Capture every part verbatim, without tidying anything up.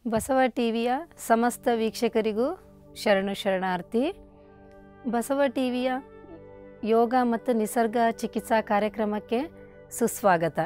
ಬಸವ ಟಿವಿಯ ಸಮಸ್ತ ವೀಕ್ಷಕರಿಗೂ ಶರಣು ಶರಣಾರ್ಥಿ. ಬಸವ ಟಿವಿಯ ಯೋಗ ಮತ್ತು ನಿಸರ್ಗ ಚಿಕಿತ್ಸಾ ಕಾರ್ಯಕ್ರಮಕ್ಕೆ ಸುಸ್ವಾಗತ.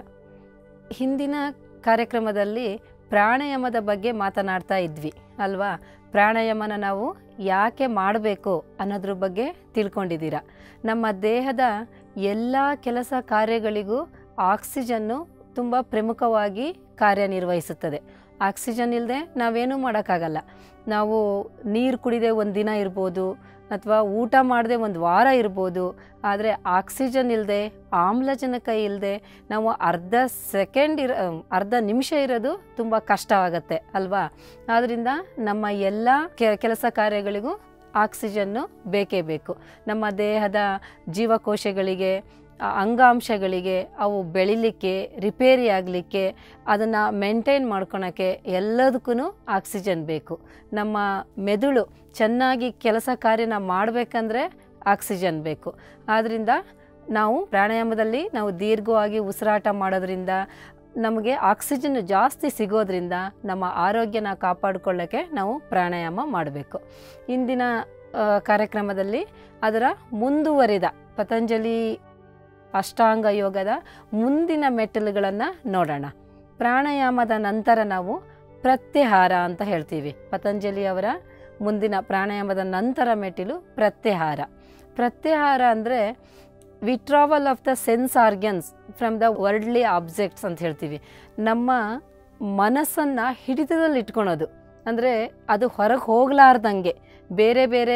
ಹಿಂದಿನ ಕಾರ್ಯಕ್ರಮದಲ್ಲಿ ಪ್ರಾಣಾಯಾಮದ ಬಗ್ಗೆ ಮಾತನಾಡ್ತಾ ಇದ್ವಿ ಅಲ್ವಾ? ಪ್ರಾಣಾಯಾಮನ ನಾವು ಯಾಕೆ ಮಾಡಬೇಕು ಅನ್ನೋದ್ರ ಬಗ್ಗೆ ತಿಳ್ಕೊಂಡಿದ್ದೀರ. ನಮ್ಮ ದೇಹದ ಎಲ್ಲ ಕೆಲಸ ಕಾರ್ಯಗಳಿಗೂ ಆಕ್ಸಿಜನ್ನು ತುಂಬ ಪ್ರಮುಖವಾಗಿ ಕಾರ್ಯನಿರ್ವಹಿಸುತ್ತದೆ. ಆಕ್ಸಿಜನ್ ಇಲ್ಲದೆ ನಾವೇನೂ ಮಾಡೋಕ್ಕಾಗಲ್ಲ. ನಾವು ನೀರು ಕುಡಿದೆ ಒಂದು ದಿನ ಇರ್ಬೋದು, ಅಥವಾ ಊಟ ಮಾಡದೆ ಒಂದು ವಾರ ಇರ್ಬೋದು. ಆದರೆ ಆಕ್ಸಿಜನ್ ಇಲ್ಲದೆ, ಆಮ್ಲಜನಕ ಇಲ್ಲದೆ ನಾವು ಅರ್ಧ ಸೆಕೆಂಡ್ ಇರ ಅರ್ಧ ನಿಮಿಷ ಇರೋದು ತುಂಬ ಕಷ್ಟವಾಗತ್ತೆ ಅಲ್ವಾ? ಆದ್ದರಿಂದ ನಮ್ಮ ಎಲ್ಲ ಕೆಲಸ ಕಾರ್ಯಗಳಿಗೂ ಆಕ್ಸಿಜನ್ನು ಬೇಕೇ ಬೇಕು. ನಮ್ಮ ದೇಹದ ಜೀವಕೋಶಗಳಿಗೆ, ಅಂಗಾಂಶಗಳಿಗೆ ಅವು ಬೆಳಿಲಿಕ್ಕೆ, ರಿಪೇರಿ ಆಗಲಿಕ್ಕೆ, ಅದನ್ನು ಮೇಂಟೈನ್ ಮಾಡ್ಕೊಳಕ್ಕೆ ಎಲ್ಲದಕ್ಕೂ ಆಕ್ಸಿಜನ್ ಬೇಕು. ನಮ್ಮ ಮೆದುಳು ಚೆನ್ನಾಗಿ ಕೆಲಸ ಕಾರ್ಯನ ಮಾಡಬೇಕಂದ್ರೆ ಆಕ್ಸಿಜನ್ ಬೇಕು. ಆದ್ದರಿಂದ ನಾವು ಪ್ರಾಣಾಯಾಮದಲ್ಲಿ ನಾವು ದೀರ್ಘವಾಗಿ ಉಸಿರಾಟ ಮಾಡೋದ್ರಿಂದ ನಮಗೆ ಆಕ್ಸಿಜನ್ ಜಾಸ್ತಿ ಸಿಗೋದ್ರಿಂದ ನಮ್ಮ ಆರೋಗ್ಯನ ಕಾಪಾಡಿಕೊಳ್ಳೋಕ್ಕೆ ನಾವು ಪ್ರಾಣಾಯಾಮ ಮಾಡಬೇಕು. ಇಂದಿನ ಕಾರ್ಯಕ್ರಮದಲ್ಲಿ ಅದರ ಮುಂದುವರಿದ ಪತಂಜಲಿ ಅಷ್ಟಾಂಗ ಯೋಗದ ಮುಂದಿನ ಮೆಟ್ಟಿಲುಗಳನ್ನು ನೋಡೋಣ. ಪ್ರಾಣಾಯಾಮದ ನಂತರ ನಾವು ಪ್ರತ್ಯಾಹಾರ ಅಂತ ಹೇಳ್ತೀವಿ. ಪತಂಜಲಿ ಅವರ ಮುಂದಿನ ಪ್ರಾಣಾಯಾಮದ ನಂತರ ಮೆಟ್ಟಿಲು ಪ್ರತ್ಯಾಹಾರ. ಪ್ರತ್ಯಾಹಾರ ಅಂದರೆ withdrawal of the sense organs from the worldly objects ಅಂತ ಹೇಳ್ತೀವಿ. ನಮ್ಮ ಮನಸ್ಸನ್ನು ಹಿಡಿತದಲ್ಲಿ ಇಟ್ಕೊಳೋದು, ಅಂದರೆ ಅದು ಹೊರಗೆ ಹೋಗಲಾರ್ದಂಗೆ, ಬೇರೆ ಬೇರೆ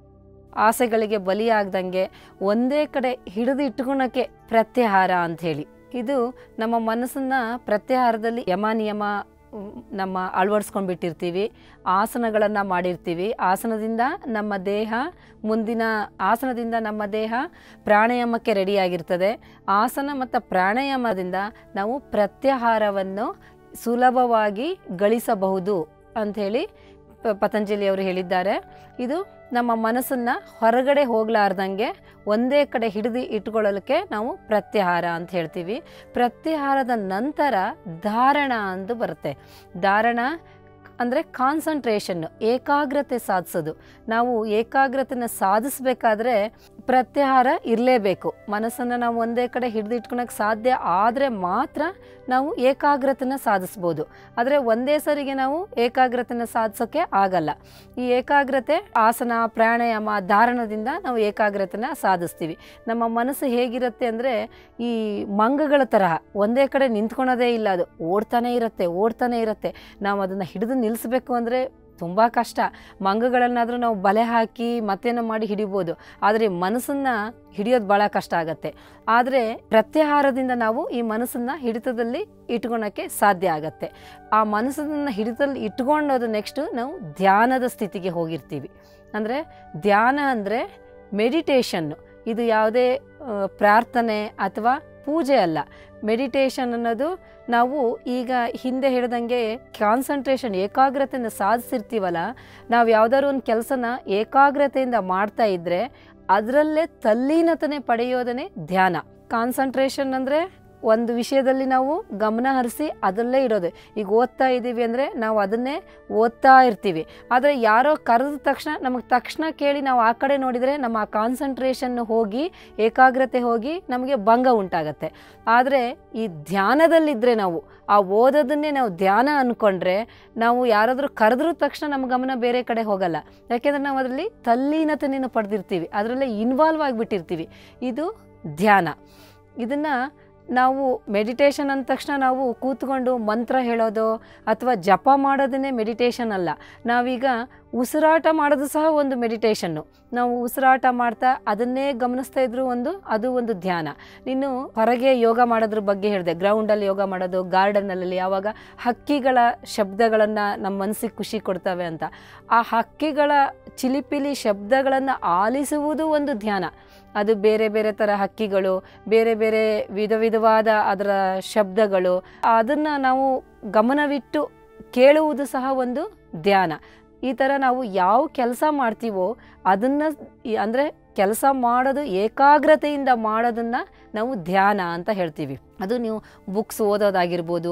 ಆಸೆಗಳಿಗೆ ಬಲಿಯಾಗ್ದಂಗೆ ಒಂದೇ ಕಡೆ ಹಿಡಿದು ಇಟ್ಕೊಳಕ್ಕೆ ಪ್ರತ್ಯಾಹಾರ ಅಂಥೇಳಿ. ಇದು ನಮ್ಮ ಮನಸ್ಸನ್ನು ಪ್ರತ್ಯಾಹಾರದಲ್ಲಿ ಯಮ ನಿಯಮ ನಮ್ಮ ಅಳವಡಿಸ್ಕೊಂಡ್ಬಿಟ್ಟಿರ್ತೀವಿ, ಆಸನಗಳನ್ನು ಮಾಡಿರ್ತೀವಿ. ಆಸನದಿಂದ ನಮ್ಮ ದೇಹ ಮುಂದಿನ ಆಸನದಿಂದ ನಮ್ಮ ದೇಹ ಪ್ರಾಣಾಯಾಮಕ್ಕೆ ರೆಡಿಯಾಗಿರ್ತದೆ. ಆಸನ ಮತ್ತು ಪ್ರಾಣಾಯಾಮದಿಂದ ನಾವು ಪ್ರತ್ಯಾಹಾರವನ್ನು ಸುಲಭವಾಗಿ ಗಳಿಸಬಹುದು ಅಂಥೇಳಿ ಪತಂಜಲಿ ಅವರು ಹೇಳಿದ್ದಾರೆ. ಇದು ನಮ್ಮ ಮನಸ್ಸನ್ನು ಹೊರಗಡೆ ಹೋಗಲಾರ್ದಂಗೆ ಒಂದೇ ಕಡೆ ಹಿಡಿದು ಇಟ್ಕೊಳ್ಳೋಕ್ಕೆ ನಾವು ಪ್ರತ್ಯಾಹಾರ ಅಂತ ಹೇಳ್ತೀವಿ. ಪ್ರತ್ಯಾಹಾರದ ನಂತರ ಧಾರಣ ಅಂತ ಬರುತ್ತೆ. ಧಾರಣ ಅಂದರೆ ಕಾನ್ಸಂಟ್ರೇಷನ್ನು, ಏಕಾಗ್ರತೆ ಸಾಧಿಸೋದು. ನಾವು ಏಕಾಗ್ರತೆನ ಸಾಧಿಸಬೇಕಾದ್ರೆ ಪ್ರತ್ಯಾಹಾರ ಇರಲೇಬೇಕು. ಮನಸ್ಸನ್ನು ನಾವು ಒಂದೇ ಕಡೆ ಹಿಡಿದು ಇಟ್ಕೊಳಕ್ಕೆ ಸಾಧ್ಯ ಆದರೆ ಮಾತ್ರ ನಾವು ಏಕಾಗ್ರತೆನ ಸಾಧಿಸ್ಬೋದು. ಆದರೆ ಒಂದೇ ಸರಿಗೆ ನಾವು ಏಕಾಗ್ರತೆನ ಸಾಧಿಸೋಕ್ಕೆ ಆಗಲ್ಲ. ಈ ಏಕಾಗ್ರತೆ ಆಸನ, ಪ್ರಾಣಾಯಾಮ, ಧಾರಣದಿಂದ ನಾವು ಏಕಾಗ್ರತೆನ ಸಾಧಿಸ್ತೀವಿ. ನಮ್ಮ ಮನಸ್ಸು ಹೇಗಿರುತ್ತೆ ಅಂದರೆ ಈ ಮಂಗಗಳ ತರಹ ಒಂದೇ ಕಡೆ ನಿಂತ್ಕೊಳೋದೇ ಇಲ್ಲ. ಅದು ಓಡ್ತಾನೆ ಇರುತ್ತೆ ಓಡ್ತಾನೆ ಇರುತ್ತೆ ನಾವು ಅದನ್ನು ಹಿಡಿದು ನಿಲ್ಲಿಸಬೇಕು ಅಂದರೆ ತುಂಬ ಕಷ್ಟ. ಮಂಗಗಳನ್ನಾದರೂ ನಾವು ಬಲೆ ಹಾಕಿ ಮತ್ತೇನೋ ಮಾಡಿ ಹಿಡಿಬೋದು, ಆದರೆ ಮನಸ್ಸನ್ನು ಹಿಡಿಯೋದು ಭಾಳ ಕಷ್ಟ ಆಗುತ್ತೆ. ಆದರೆ ಪ್ರತ್ಯಾಹಾರದಿಂದ ನಾವು ಈ ಮನಸ್ಸನ್ನು ಹಿಡಿತದಲ್ಲಿ ಇಟ್ಕೊಳಕ್ಕೆ ಸಾಧ್ಯ ಆಗತ್ತೆ. ಆ ಮನಸ್ಸನ್ನು ಹಿಡಿತದಲ್ಲಿ ಇಟ್ಕೊಂಡೋದು ನೆಕ್ಸ್ಟು ನಾವು ಧ್ಯಾನದ ಸ್ಥಿತಿಗೆ ಹೋಗಿರ್ತೀವಿ. ಅಂದರೆ ಧ್ಯಾನ ಅಂದರೆ ಮೆಡಿಟೇಷನ್ನು. ಇದು ಯಾವುದೇ ಪ್ರಾರ್ಥನೆ ಅಥವಾ ಪೂಜೆ ಅಲ್ಲ. ಮೆಡಿಟೇಷನ್ ಅನ್ನೋದು ನಾವು ಈಗ ಹಿಂದೆ ಹೇಳಿದಂಗೆ ಕಾನ್ಸಂಟ್ರೇಷನ್, ಏಕಾಗ್ರತೆಯನ್ನು ಸಾಧಿಸಿರ್ತೀವಲ್ಲ, ನಾವು ಯಾವುದಾದ್ರು ಒಂದು ಕೆಲಸನ ಏಕಾಗ್ರತೆಯಿಂದ ಮಾಡ್ತಾ ಇದ್ದರೆ ಅದರಲ್ಲೇ ತಲ್ಲೀನತನೆ ಪಡೆಯೋದನ್ನೇ ಧ್ಯಾನ. ಕಾನ್ಸಂಟ್ರೇಷನ್ ಅಂದರೆ ಒಂದು ವಿಷಯದಲ್ಲಿ ನಾವು ಗಮನ ಹರಿಸಿ ಅದರಲ್ಲೇ ಇರೋದು. ಈಗ ಓದ್ತಾ ಇದ್ದೀವಿ ಅಂದರೆ ನಾವು ಅದನ್ನೇ ಓದ್ತಾ ಇರ್ತೀವಿ. ಆದರೆ ಯಾರೋ ಕರೆದ ತಕ್ಷಣ ನಮಗೆ ತಕ್ಷಣ ಕೇಳಿ ನಾವು ಆ ಕಡೆ ನೋಡಿದರೆ ನಮ್ಮ ಆ ಕಾನ್ಸಂಟ್ರೇಷನ್ ಹೋಗಿ, ಏಕಾಗ್ರತೆ ಹೋಗಿ ನಮಗೆ ಭಂಗ ಉಂಟಾಗತ್ತೆ. ಆದರೆ ಈ ಧ್ಯಾನದಲ್ಲಿದ್ದರೆ ನಾವು ಆ ಓದೋದನ್ನೇ ನಾವು ಧ್ಯಾನ ಅಂದ್ಕೊಂಡ್ರೆ ನಾವು ಯಾರಾದರೂ ಕರೆದ್ರೂ ತಕ್ಷಣ ನಮ್ಮ ಗಮನ ಬೇರೆ ಕಡೆ ಹೋಗಲ್ಲ. ಯಾಕೆಂದರೆ ನಾವು ಅದರಲ್ಲಿ ತಲ್ಲೀನತೆಯನ್ನು ಪಡೆದಿರ್ತೀವಿ, ಅದರಲ್ಲೇ ಇನ್ವಾಲ್ವ್ ಆಗಿಬಿಟ್ಟಿರ್ತೀವಿ. ಇದು ಧ್ಯಾನ. ಇದನ್ನು ನಾವು ಮೆಡಿಟೇಷನ್ ಅಂದ ತಕ್ಷಣ ನಾವು ಕೂತ್ಕೊಂಡು ಮಂತ್ರ ಹೇಳೋದು ಅಥವಾ ಜಪ ಮಾಡೋದನ್ನೇ ಮೆಡಿಟೇಷನ್ ಅಲ್ಲ. ನಾವೀಗ ಉಸಿರಾಟ ಮಾಡೋದು ಸಹ ಒಂದು ಮೆಡಿಟೇಷನ್ನು. ನಾವು ಉಸಿರಾಟ ಮಾಡ್ತಾ ಅದನ್ನೇ ಗಮನಿಸ್ತಾ ಇದ್ರು ಒಂದು ಅದು ಒಂದು ಧ್ಯಾನ. ನೀನು ಹೊರಗೆ ಯೋಗ ಮಾಡೋದ್ರ ಬಗ್ಗೆ ಹೇಳಿದೆ, ಗ್ರೌಂಡಲ್ಲಿ ಯೋಗ ಮಾಡೋದು, ಗಾರ್ಡನ್ನಲ್ಲಿ ಯಾವಾಗ ಹಕ್ಕಿಗಳ ಶಬ್ದಗಳನ್ನು ನಮ್ಮ ಮನಸ್ಸಿಗೆ ಖುಷಿ ಕೊಡ್ತವೆ ಅಂತ. ಆ ಹಕ್ಕಿಗಳ ಚಿಲಿಪಿಲಿ ಶಬ್ದಗಳನ್ನು ಆಲಿಸುವುದು ಒಂದು ಧ್ಯಾನ. ಅದು ಬೇರೆ ಬೇರೆ ಥರ ಹಕ್ಕಿಗಳು, ಬೇರೆ ಬೇರೆ ವಿಧ ವಿಧವಾದ ಅದರ ಶಬ್ದಗಳು, ಅದನ್ನು ನಾವು ಗಮನವಿಟ್ಟು ಕೇಳುವುದು ಸಹ ಒಂದು ಧ್ಯಾನ. ಈ ಥರ ನಾವು ಯಾವ ಕೆಲಸ ಮಾಡ್ತೀವೋ ಅದನ್ನು, ಅಂದರೆ ಕೆಲಸ ಮಾಡೋದು ಏಕಾಗ್ರತೆಯಿಂದ ಮಾಡೋದನ್ನು ನಾವು ಧ್ಯಾನ ಅಂತ ಹೇಳ್ತೀವಿ. ಅದು ನೀವು ಬುಕ್ಸ್ ಓದೋದಾಗಿರ್ಬೋದು,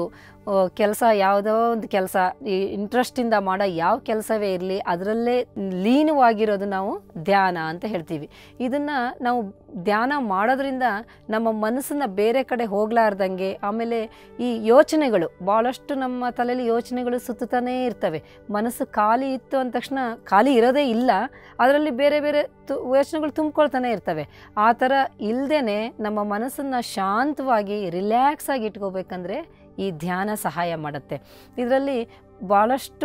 ಕೆಲಸ ಯಾವುದೋ ಒಂದು ಕೆಲಸ ಈ ಇಂಟ್ರೆಸ್ಟಿಂದ ಮಾಡೋ ಯಾವ ಕೆಲಸವೇ ಇರಲಿ ಅದರಲ್ಲೇ ಲೀನವಾಗಿರೋದು ನಾವು ಧ್ಯಾನ ಅಂತ ಹೇಳ್ತೀವಿ. ಇದನ್ನು ನಾವು ಧ್ಯಾನ ಮಾಡೋದ್ರಿಂದ ನಮ್ಮ ಮನಸ್ಸನ್ನು ಬೇರೆ ಕಡೆ ಹೋಗಲಾರ್ದಂಗೆ, ಆಮೇಲೆ ಈ ಯೋಚನೆಗಳು ಭಾಳಷ್ಟು ನಮ್ಮ ತಲೆಯಲ್ಲಿ ಯೋಚನೆಗಳು ಸುತ್ತತಾನೇ ಇರ್ತವೆ. ಮನಸ್ಸು ಖಾಲಿ ಇತ್ತು ಅಂದ ತಕ್ಷಣ ಖಾಲಿ ಇರೋದೇ ಇಲ್ಲ, ಅದರಲ್ಲಿ ಬೇರೆ ಬೇರೆ ತು ಯೋಚನೆಗಳು ತುಂಬಿಕೊಳ್ತಾನೆ ಇರ್ತವೆ. ಆ ಥರ ಇಲ್ಲದೇ ನಮ್ಮ ಮನಸ್ಸನ್ನು ಶಾಂತವಾಗಿ ರಿಲ್ಯಾಕ್ಸ್ ಆಗಿ ಇಟ್ಕೋಬೇಕಂದ್ರೆ ಈ ಧ್ಯಾನ ಸಹಾಯ ಮಾಡುತ್ತೆ. ಇದರಲ್ಲಿ ಭಾಳಷ್ಟು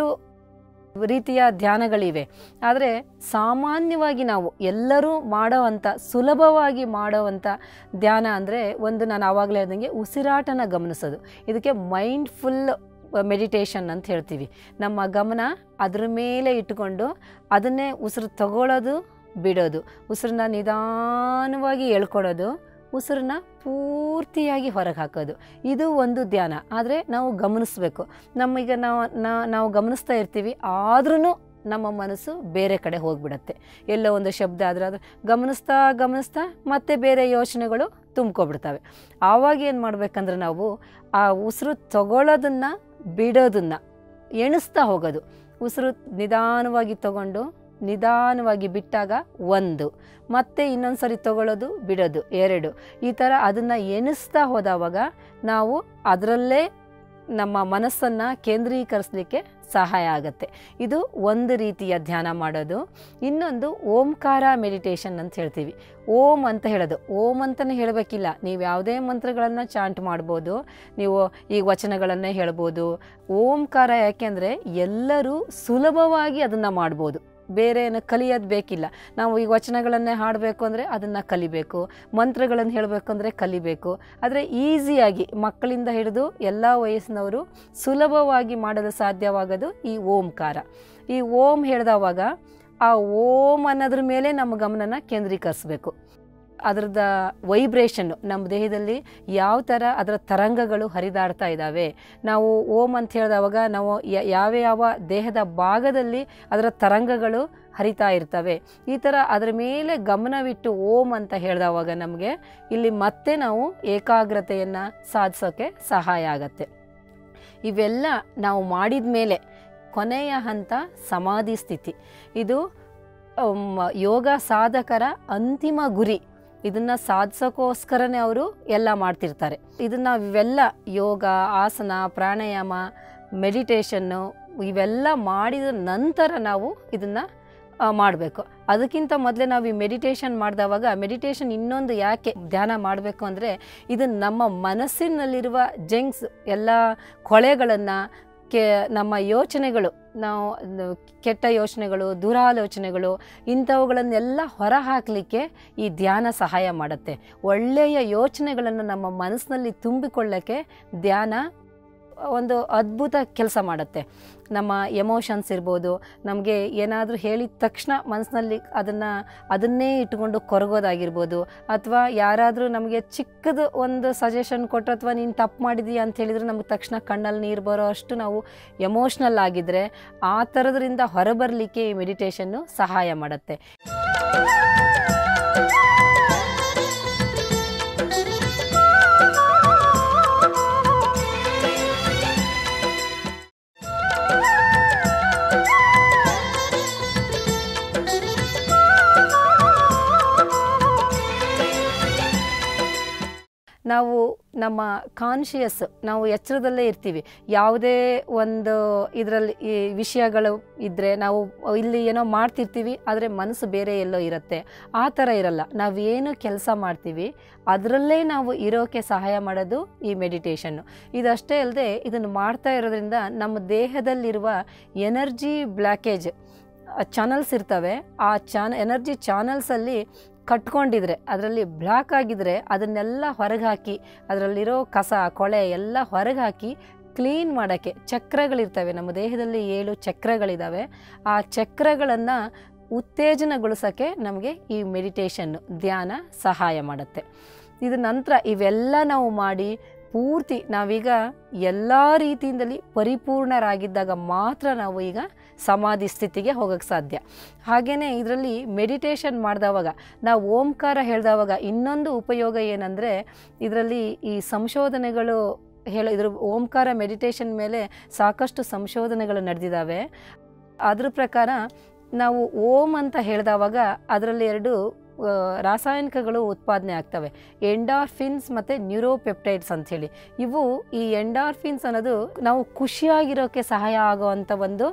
ರೀತಿಯ ಧ್ಯಾನಗಳಿವೆ. ಆದರೆ ಸಾಮಾನ್ಯವಾಗಿ ನಾವು ಎಲ್ಲರೂ ಮಾಡೋವಂಥ ಸುಲಭವಾಗಿ ಮಾಡೋವಂಥ ಧ್ಯಾನ ಅಂದರೆ ಒಂದು ನಾನು ಆವಾಗಲೇ ಹೇಳ್ದಂಗೆ ಉಸಿರಾಟನ ಗಮನಿಸೋದು. ಇದಕ್ಕೆ ಮೈಂಡ್ಫುಲ್ ಮೆಡಿಟೇಷನ್ ಅಂತ ಹೇಳ್ತೀವಿ. ನಮ್ಮ ಗಮನ ಅದ್ರ ಮೇಲೆ ಇಟ್ಟುಕೊಂಡು ಅದನ್ನೇ ಉಸಿರು ತಗೊಳ್ಳೋದು ಬಿಡೋದು, ಉಸಿರನ್ನ ನಿಧಾನವಾಗಿ ಎಳ್ಕೊಳ್ಳೋದು, ಉಸಿರನ್ನ ಪೂರ್ತಿಯಾಗಿ ಹೊರಗೆ ಹಾಕೋದು, ಇದು ಒಂದು ಧ್ಯಾನ. ಆದರೆ ನಾವು ಗಮನಿಸಬೇಕು. ನಮ್ಮೀಗ ನಾವು ನಾವು ಗಮನಿಸ್ತಾ ಇರ್ತೀವಿ, ಆದ್ರೂ ನಮ್ಮ ಮನಸ್ಸು ಬೇರೆ ಕಡೆ ಹೋಗಿಬಿಡತ್ತೆ. ಎಲ್ಲೋ ಒಂದು ಶಬ್ದ ಆದರೆ ಅದು ಗಮನಿಸ್ತಾ ಗಮನಿಸ್ತಾ ಮತ್ತೆ ಬೇರೆ ಯೋಚನೆಗಳು ತುಂಬ್ಕೊಬಿಡ್ತವೆ. ಆವಾಗ ಏನು ಮಾಡಬೇಕಂದ್ರೆ ನಾವು ಆ ಉಸಿರು ತಗೊಳ್ಳೋದನ್ನು ಬಿಡೋದನ್ನು ಎಣಿಸ್ತಾ ಹೋಗೋದು. ಉಸಿರು ನಿಧಾನವಾಗಿ ತಗೊಂಡು ನಿಧಾನವಾಗಿ ಬಿಟ್ಟಾಗ ಒಂದು, ಮತ್ತೆ ಇನ್ನೊಂದು ಸರಿ ತಗೊಳ್ಳೋದು ಬಿಡೋದು ಎರಡು, ಈ ಥರ ಅದನ್ನು ಎಣಿಸ್ತಾ ಹೋದವಾಗ ನಾವು ಅದರಲ್ಲೇ ನಮ್ಮ ಮನಸ್ಸನ್ನು ಕೇಂದ್ರೀಕರಿಸಲಿಕ್ಕೆ ಸಹಾಯ ಆಗುತ್ತೆ. ಇದು ಒಂದು ರೀತಿಯ ಧ್ಯಾನ ಮಾಡೋದು. ಇನ್ನೊಂದು ಓಂಕಾರ ಮೆಡಿಟೇಷನ್ ಅಂತ ಹೇಳ್ತೀವಿ. ಓಂ ಅಂತ ಹೇಳೋದು, ಓಂ ಅಂತಲೇ ಹೇಳಬೇಕಿಲ್ಲ, ನೀವು ಯಾವುದೇ ಮಂತ್ರಗಳನ್ನು ಚಾಂಟ್ ಮಾಡ್ಬೋದು, ನೀವು ಈ ವಚನಗಳನ್ನೇ ಹೇಳ್ಬೋದು. ಓಂಕಾರ ಯಾಕೆಂದರೆ ಎಲ್ಲರೂ ಸುಲಭವಾಗಿ ಅದನ್ನು ಮಾಡ್ಬೋದು, ಬೇರೆ ಏನು ಕಲಿಯೋದು ಬೇಕಿಲ್ಲ. ನಾವು ಈ ವಚನಗಳನ್ನೇ ಹಾಡಬೇಕು ಅಂದರೆ ಅದನ್ನು ಕಲಿಬೇಕು, ಮಂತ್ರಗಳನ್ನು ಹೇಳಬೇಕು ಅಂದರೆ ಕಲಿಬೇಕು. ಆದರೆ ಈಸಿಯಾಗಿ ಮಕ್ಕಳಿಂದ ಹಿಡಿದು ಎಲ್ಲ ವಯಸ್ಸಿನವರು ಸುಲಭವಾಗಿ ಮಾಡಲು ಸಾಧ್ಯವಾಗೋದು ಈ ಓಂಕಾರ. ಈ ಓಂ ಹೇಳಿದವಾಗ ಆ ಓಂ ಅನ್ನೋದ್ರ ಮೇಲೆ ನಮ್ಮ ಗಮನನ ಕೇಂದ್ರೀಕರಿಸಬೇಕು. ಅದರದ ವೈಬ್ರೇಷನ್ನು ನಮ್ಮ ದೇಹದಲ್ಲಿ ಯಾವ ಥರ ಅದರ ತರಂಗಗಳು ಹರಿದಾಡ್ತಾ ಇದ್ದಾವೆ. ನಾವು ಓಂ ಅಂತ ಹೇಳಿದವಾಗ ನಾವು ಯಾವ ಯಾವ ದೇಹದ ಭಾಗದಲ್ಲಿ ಅದರ ತರಂಗಗಳು ಹರಿತಾ ಇರ್ತವೆ, ಈ ಥರ ಅದರ ಮೇಲೆ ಗಮನವಿಟ್ಟು ಓಂ ಅಂತ ಹೇಳಿದವಾಗ ನಮಗೆ ಇಲ್ಲಿ ಮತ್ತೆ ನಾವು ಏಕಾಗ್ರತೆಯನ್ನು ಸಾಧಿಸೋಕ್ಕೆ ಸಹಾಯ ಆಗತ್ತೆ. ಇವೆಲ್ಲ ನಾವು ಮಾಡಿದ ಮೇಲೆ ಕೊನೆಯ ಹಂತ ಸಮಾಧಿ ಸ್ಥಿತಿ. ಇದು ಯೋಗ ಸಾಧಕರ ಅಂತಿಮ ಗುರಿ. ಇದನ್ನು ಸಾಧಿಸೋಕ್ಕೋಸ್ಕರನೇ ಅವರು ಎಲ್ಲ ಮಾಡ್ತಿರ್ತಾರೆ. ಇದನ್ನು ಇವೆಲ್ಲ ಯೋಗ, ಆಸನ, ಪ್ರಾಣಾಯಾಮ, ಮೆಡಿಟೇಷನ್ನು ಇವೆಲ್ಲ ಮಾಡಿದ ನಂತರ ನಾವು ಇದನ್ನು ಮಾಡಬೇಕು. ಅದಕ್ಕಿಂತ ಮೊದಲೇ ನಾವು ಈ ಮೆಡಿಟೇಷನ್ ಮಾಡಿದವಾಗ ಮೆಡಿಟೇಷನ್ ಇನ್ನೊಂದು ಯಾಕೆ ಧ್ಯಾನ ಮಾಡಬೇಕು ಅಂದರೆ ಇದು ನಮ್ಮ ಮನಸ್ಸಿನಲ್ಲಿರುವ ಜಂಕ್ಸ್ ಎಲ್ಲ ಕೊಳೆಗಳನ್ನು ಕೆ ನಮ್ಮ ಯೋಚನೆಗಳು, ನಾವು ಕೆಟ್ಟ ಯೋಚನೆಗಳು, ದುರಾಲೋಚನೆಗಳು ಇಂಥವುಗಳನ್ನೆಲ್ಲ ಹೊರ ಹಾಕಲಿಕ್ಕೆ ಈ ಧ್ಯಾನ ಸಹಾಯ ಮಾಡುತ್ತೆ. ಒಳ್ಳೆಯ ಯೋಚನೆಗಳನ್ನು ನಮ್ಮ ಮನಸ್ಸಿನಲ್ಲಿ ತುಂಬಿಕೊಳ್ಳೋಕ್ಕೆ ಧ್ಯಾನ ಒಂದು ಅದ್ಭುತ ಕೆಲಸ ಮಾಡುತ್ತೆ. ನಮ್ಮ ಎಮೋಷನ್ಸ್ ಇರ್ಬೋದು, ನಮಗೆ ಏನಾದರೂ ಹೇಳಿದ ತಕ್ಷಣ ಮನಸ್ಸಿನಲ್ಲಿ ಅದನ್ನು ಅದನ್ನೇ ಇಟ್ಕೊಂಡು ಕೊರಗೋದಾಗಿರ್ಬೋದು, ಅಥವಾ ಯಾರಾದರೂ ನಮಗೆ ಚಿಕ್ಕದು ಒಂದು ಸಜೆಷನ್ ಕೊಟ್ಟರು ಅಥವಾ ನೀನು ತಪ್ಪು ಮಾಡಿದೀಯ ಅಂತ ಹೇಳಿದರೆ ನಮಗೆ ತಕ್ಷಣ ಕಣ್ಣಲ್ಲಿ ನೀರು ಬರೋ ಅಷ್ಟು ನಾವು ಎಮೋಷ್ನಲ್ ಆಗಿದ್ದರೆ ಆ ಥರದ್ರಿಂದ ಹೊರಬರಲಿಕ್ಕೆ ಈ ಮೆಡಿಟೇಷನ್ನು ಸಹಾಯ ಮಾಡುತ್ತೆ. ನಾವು ನಮ್ಮ ಕಾನ್ಷಿಯಸ್ ನಾವು ಎಚ್ಚರದಲ್ಲೇ ಇರ್ತೀವಿ. ಯಾವುದೇ ಒಂದು ಇದರಲ್ಲಿ ಈ ವಿಷಯಗಳು ಇದ್ದರೆ ನಾವು ಇಲ್ಲಿ ಏನೋ ಮಾಡ್ತಿರ್ತೀವಿ, ಆದರೆ ಮನಸ್ಸು ಬೇರೆ ಎಲ್ಲೋ ಇರುತ್ತೆ. ಆ ಥರ ಇರಲ್ಲ. ನಾವೇನು ಕೆಲಸ ಮಾಡ್ತೀವಿ ಅದರಲ್ಲೇ ನಾವು ಇರೋಕ್ಕೆ ಸಹಾಯ ಮಾಡೋದು ಈ ಮೆಡಿಟೇಷನ್ನು. ಇದಷ್ಟೇ ಅಲ್ಲದೆ ಇದನ್ನು ಮಾಡ್ತಾ ಇರೋದ್ರಿಂದ ನಮ್ಮ ದೇಹದಲ್ಲಿರುವ ಎನರ್ಜಿ ಬ್ಲಾಕೇಜ್ ಚಾನಲ್ಸ್ ಇರ್ತವೆ. ಆ ಚಾನ ಎನರ್ಜಿ ಚಾನಲ್ಸಲ್ಲಿ ಕಟ್ಕೊಂಡಿದ್ರೆ, ಅದರಲ್ಲಿ ಬ್ಲಾಕ್ ಆಗಿದ್ರೆ ಅದನ್ನೆಲ್ಲ ಹೊರಗೆ ಹಾಕಿ, ಅದರಲ್ಲಿರೋ ಕಸ ಕೊಳೆ ಎಲ್ಲ ಹೊರಗೆ ಹಾಕಿ ಕ್ಲೀನ್ ಮಾಡೋಕ್ಕೆ ಚಕ್ರಗಳಿರ್ತವೆ. ನಮ್ಮ ದೇಹದಲ್ಲಿ ಏಳು ಚಕ್ರಗಳಿದ್ದಾವೆ. ಆ ಚಕ್ರಗಳನ್ನು ಉತ್ತೇಜನಗೊಳಿಸೋಕ್ಕೆ ನಮಗೆ ಈ ಮೆಡಿಟೇಷನ್ನು ಧ್ಯಾನ ಸಹಾಯ ಮಾಡುತ್ತೆ. ಇದು ನಂತರ ಇವೆಲ್ಲ ನಾವು ಮಾಡಿ ಪೂರ್ತಿ ನಾವೀಗ ಎಲ್ಲ ರೀತಿಯಿಂದಲೇ ಪರಿಪೂರ್ಣರಾಗಿದ್ದಾಗ ಮಾತ್ರ ನಾವು ಈಗ ಸಮಾಧಿ ಸ್ಥಿತಿಗೆ ಹೋಗೋಕ್ಕೆ ಸಾಧ್ಯ. ಹಾಗೆಯೇ ಇದರಲ್ಲಿ ಮೆಡಿಟೇಷನ್ ಮಾಡಿದವಾಗ ನಾವು ಓಂಕಾರ ಹೇಳಿದವಾಗ ಇನ್ನೊಂದು ಉಪಯೋಗ ಏನಂದರೆ, ಇದರಲ್ಲಿ ಈ ಸಂಶೋಧನೆಗಳು ಹೇಳೋ ಇದ್ರ ಓಂಕಾರ ಮೆಡಿಟೇಷನ್ ಮೇಲೆ ಸಾಕಷ್ಟು ಸಂಶೋಧನೆಗಳು ನಡೆದಿದ್ದಾವೆ. ಅದ್ರ ಪ್ರಕಾರ ನಾವು ಓಂ ಅಂತ ಹೇಳಿದವಾಗ ಅದರಲ್ಲಿ ಎರಡು ರಾಸಾಯನಿಕಗಳು ಉತ್ಪಾದನೆ ಆಗ್ತವೆ, ಎಂಡಾರ್ಫಿನ್ಸ್ ಮತ್ತು ನ್ಯೂರೋಪೆಪ್ಟೈಡ್ಸ್ ಅಂಥೇಳಿ. ಇವು ಈ ಎಂಡಾರ್ಫಿನ್ಸ್ ಅನ್ನೋದು ನಾವು ಖುಷಿಯಾಗಿರೋಕ್ಕೆ ಸಹಾಯ ಆಗುವಂಥ ಒಂದು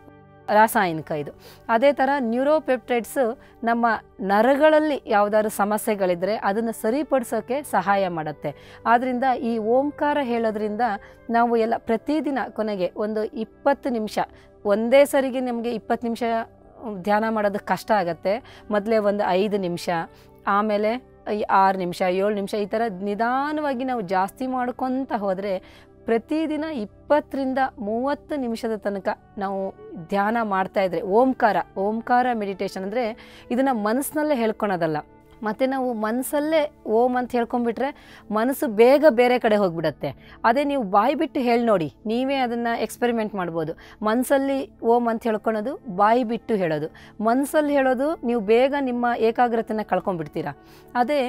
ರಾಸಾಯನಿಕ ಇದು. ಅದೇ ಥರ ನ್ಯೂರೋಪೆಪ್ಟೈಡ್ಸು ನಮ್ಮ ನರಗಳಲ್ಲಿ ಯಾವುದಾದ್ರು ಸಮಸ್ಯೆಗಳಿದ್ದರೆ ಅದನ್ನು ಸರಿಪಡಿಸೋಕ್ಕೆ ಸಹಾಯ ಮಾಡುತ್ತೆ. ಆದ್ದರಿಂದ ಈ ಓಂಕಾರ ಹೇಳೋದ್ರಿಂದ ನಾವು ಎಲ್ಲ ಪ್ರತಿದಿನ ಕೊನೆಗೆ ಒಂದು ಇಪ್ಪತ್ತು ನಿಮಿಷ, ಒಂದೇ ಸರಿಗೆ ನಮಗೆ ಇಪ್ಪತ್ತು ನಿಮಿಷ ಧ್ಯಾನ ಮಾಡೋದಕ್ಕೆ ಕಷ್ಟ ಆಗುತ್ತೆ. ಮೊದಲೇ ಒಂದು ಐದು ನಿಮಿಷ, ಆಮೇಲೆ ಆರು ನಿಮಿಷ, ಏಳು ನಿಮಿಷ, ಈ ಥರ ನಿಧಾನವಾಗಿ ನಾವು ಜಾಸ್ತಿ ಮಾಡ್ಕೊತ ಹೋದರೆ ಪ್ರತಿದಿನ ಇಪ್ಪತ್ತರಿಂದ ಮೂವತ್ತು ನಿಮಿಷದ ತನಕ ನಾವು ಧ್ಯಾನ ಮಾಡ್ತಾಯಿದ್ರೆ ಓಂಕಾರ ಓಂಕಾರ ಮೆಡಿಟೇಷನ್ ಅಂದರೆ ಇದನ್ನು ಮನಸ್ಸಿನಲ್ಲೇ ಹೇಳ್ಕೊಳೋದಲ್ಲ. ಮತ್ತು ನಾವು ಮನಸ್ಸಲ್ಲೇ ಓಂ ಅಂತ ಹೇಳ್ಕೊಂಬಿಟ್ರೆ ಮನಸ್ಸು ಬೇಗ ಬೇರೆ ಕಡೆ ಹೋಗಿಬಿಡತ್ತೆ. ಅದೇ ನೀವು ಬಾಯಿ ಬಿಟ್ಟು ಹೇಳಿ ನೋಡಿ, ನೀವೇ ಅದನ್ನು ಎಕ್ಸ್ಪೆರಿಮೆಂಟ್ ಮಾಡ್ಬೋದು. ಮನಸ್ಸಲ್ಲಿ ಓಂ ಅಂತ ಹೇಳ್ಕೊಳೋದು, ಬಾಯಿ ಬಿಟ್ಟು ಹೇಳೋದು. ಮನಸ್ಸಲ್ಲಿ ಹೇಳೋದು ನೀವು ಬೇಗ ನಿಮ್ಮ ಏಕಾಗ್ರತೆನ ಕಳ್ಕೊಂಡ್ಬಿಡ್ತೀರ. ಅದೇ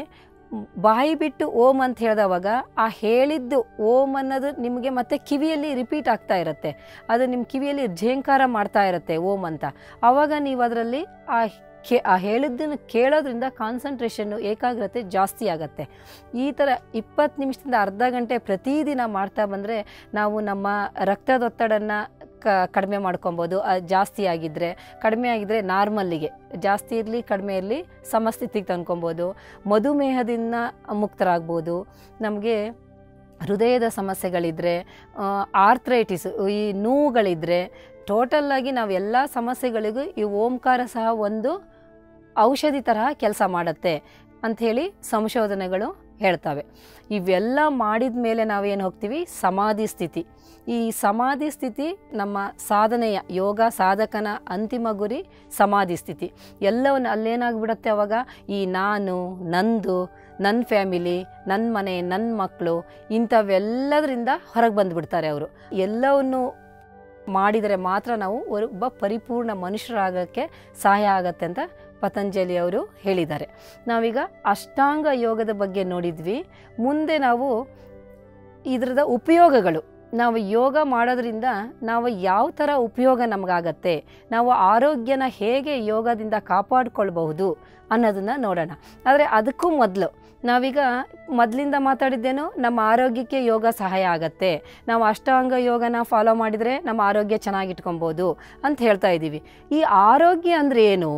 ಬಾಯಿ ಬಿಟ್ಟು ಓಂ ಅಂತ ಹೇಳಿದವಾಗ ಆ ಹೇಳಿದ್ದು ಓಂ ಅನ್ನೋದು ನಿಮಗೆ ಮತ್ತೆ ಕಿವಿಯಲ್ಲಿ ರಿಪೀಟ್ ಆಗ್ತಾ ಇರುತ್ತೆ, ಅದು ನಿಮ್ಮ ಕಿವಿಯಲ್ಲಿ ಝೇಂಕಾರ ಮಾಡ್ತಾ ಇರುತ್ತೆ ಓಂ ಅಂತ. ಆವಾಗ ನೀವು ಅದರಲ್ಲಿ ಆ ಕೇ ಆ ಹೇಳಿದ್ದನ್ನು ಕೇಳೋದ್ರಿಂದ ಕಾನ್ಸಂಟ್ರೇಷನ್ನು, ಏಕಾಗ್ರತೆ ಜಾಸ್ತಿ ಆಗುತ್ತೆ. ಈ ಥರ ಇಪ್ಪತ್ತು ನಿಮಿಷದಿಂದ ಅರ್ಧ ಗಂಟೆ ಪ್ರತಿದಿನ ಮಾಡ್ತಾ ಬಂದರೆ ನಾವು ನಮ್ಮ ರಕ್ತದೊತ್ತಡನ ಕ ಕಡಿಮೆ ಮಾಡ್ಕೊಬೋದು. ಜಾಸ್ತಿ ಆಗಿದ್ದರೆ, ಕಡಿಮೆ ಆಗಿದ್ದರೆ ನಾರ್ಮಲ್ಲಿಗೆ, ಜಾಸ್ತಿ ಇರಲಿ ಕಡಿಮೆ ಇರಲಿ ಸಮಸ್ಥಿತಿಗೆ ತಂದ್ಕೊಬೋದು. ಮಧುಮೇಹದಿಂದ ಮುಕ್ತರಾಗ್ಬೋದು. ನಮಗೆ ಹೃದಯದ ಸಮಸ್ಯೆಗಳಿದ್ದರೆ, ಆರ್ಥ್ರೈಟಿಸ್, ಈ ನೋವುಗಳಿದ್ದರೆ, ಟೋಟಲ್ಲಾಗಿ ನಾವು ಎಲ್ಲ ಸಮಸ್ಯೆಗಳಿಗೂ ಈ ಓಂಕಾರ ಸಹ ಒಂದು ಔಷಧಿ ತರಹ ಕೆಲಸ ಮಾಡುತ್ತೆ ಅಂಥೇಳಿ ಸಂಶೋಧನೆಗಳು ಹೇಳ್ತವೆ. ಇವೆಲ್ಲ ಮಾಡಿದ ಮೇಲೆ ನಾವೇನು ಹೋಗ್ತೀವಿ, ಸಮಾಧಿ ಸ್ಥಿತಿ. ಈ ಸಮಾಧಿ ಸ್ಥಿತಿ ನಮ್ಮ ಸಾಧನೆಯ, ಯೋಗ ಸಾಧಕನ ಅಂತಿಮ ಗುರಿ ಸಮಾಧಿ ಸ್ಥಿತಿ. ಎಲ್ಲವನ್ನು ಅಲ್ಲೇನಾಗ್ಬಿಡುತ್ತೆ ಅವಾಗ, ಈ ನಾನು, ನಂದು, ನನ್ನ ಫ್ಯಾಮಿಲಿ, ನನ್ನ ಮನೆ, ನನ್ನ ಮಕ್ಕಳು, ಇಂಥವೆಲ್ಲದರಿಂದ ಹೊರಗೆ ಬಂದುಬಿಡ್ತಾರೆ ಅವರು. ಎಲ್ಲವನ್ನು ಮಾಡಿದರೆ ಮಾತ್ರ ನಾವು ಒಬ್ಬ ಪರಿಪೂರ್ಣ ಮನುಷ್ಯರಾಗೋಕ್ಕೆ ಸಹಾಯ ಆಗತ್ತೆ ಅಂತ ಪತಂಜಲಿ ಅವರು ಹೇಳಿದ್ದಾರೆ. ನಾವೀಗ ಅಷ್ಟಾಂಗ ಯೋಗದ ಬಗ್ಗೆ ನೋಡಿದ್ವಿ. ಮುಂದೆ ನಾವು ಇದರದ ಉಪಯೋಗಗಳು, ನಾವು ಯೋಗ ಮಾಡೋದ್ರಿಂದ ನಾವು ಯಾವ ಥರ ಉಪಯೋಗ ನಮಗಾಗತ್ತೆ, ನಾವು ಆರೋಗ್ಯನ ಹೇಗೆ ಯೋಗದಿಂದ ಕಾಪಾಡಿಕೊಳ್ಬಹುದು ಅನ್ನೋದನ್ನು ನೋಡೋಣ. ಆದರೆ ಅದಕ್ಕೂ ಮೊದಲು ನಾವೀಗ ಮೊದಲಿಂದ ಮಾತಾಡಿದ್ದೇನು, ನಮ್ಮ ಆರೋಗ್ಯಕ್ಕೆ ಯೋಗ ಸಹಾಯ ಆಗತ್ತೆ, ನಾವು ಅಷ್ಟಾಂಗ ಯೋಗನ ಫಾಲೋ ಮಾಡಿದರೆ ನಮ್ಮ ಆರೋಗ್ಯ ಚೆನ್ನಾಗಿಟ್ಕೊಬೋದು ಅಂತ ಹೇಳ್ತಾ ಇದ್ದೀವಿ. ಈ ಆರೋಗ್ಯ ಅಂದರೆ ಏನು?